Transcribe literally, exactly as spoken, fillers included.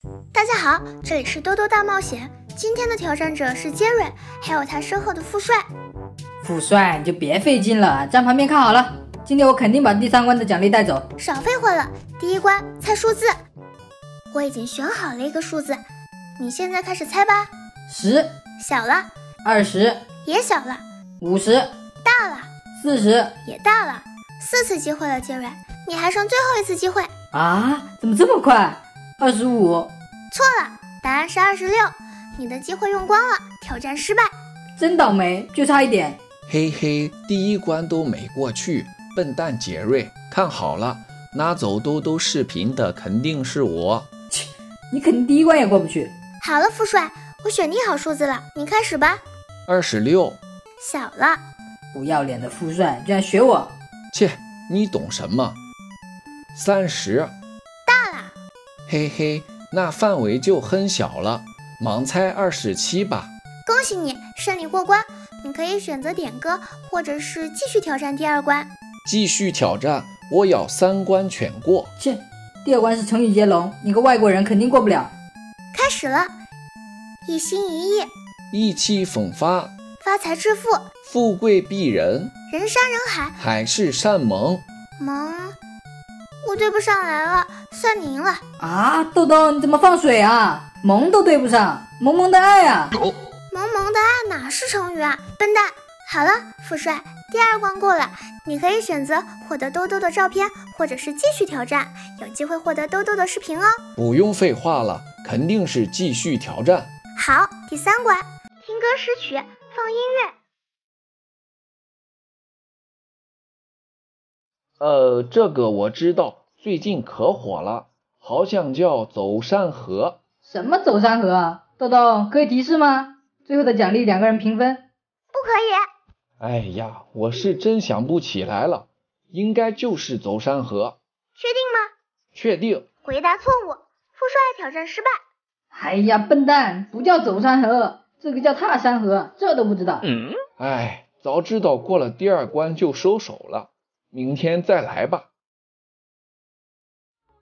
大家好，这里是兜兜大冒险。今天的挑战者是杰瑞，还有他身后的副帅。 副帅，你就别费劲了，站旁边看好了。今天我肯定把第三关的奖励带走。 少废话了，第一关猜数字。我已经选好了一个数字，你现在开始猜吧。 十， 小了。 二十， 也小了。 五十， 大了。 四十， 也大了。四次机会了，杰瑞，你还剩最后一次机会。 啊？怎么这么快？二十五。 错了，答案是二十六。你的机会用光了，挑战失败。 真倒霉，就差一点。 嘿嘿，第一关都没过去，笨蛋杰瑞，看好了，拿走兜兜视频的肯定是我。 切，你肯定第一关也过不去。 好了，副帅，我选定好数字了，你开始吧。 二十六。 小了。 不要脸的副帅，居然学我。 切，你懂什么？三十。 大了。 嘿嘿，那范围就很小了，盲猜二十七吧。 恭喜你顺利过关，你可以选择点歌，或者是继续挑战第二关。 继续挑战，我要三关全过。 切，第二关是成语接龙，你个外国人肯定过不了。 开始了，一心一意， 意气风发， 发财致富， 富贵逼人， 人山人海， 海誓山盟。 萌，我对不上来了，算你赢了。 啊，豆豆你怎么放水啊？萌都对不上，萌萌的爱啊。 萌萌的爱哪是成语啊，笨蛋。好了，副帅，第二关过了，你可以选择获得兜兜的照片，或者是继续挑战，有机会获得兜兜的视频哦。 不用废话了，肯定是继续挑战。 好，第三关，听歌识曲，放音乐。 呃，这个我知道，最近可火了，好像叫走山河。 什么走山河啊？豆豆可以提示吗？最后的奖励两个人平分。 不可以。 哎呀，我是真想不起来了，应该就是走山河。 确定吗？ 确定。 回答错误，副帅挑战失败。 哎呀，笨蛋，不叫走山河，这个叫踏山河，这都不知道。 嗯，哎，早知道过了第二关就收手了，明天再来吧。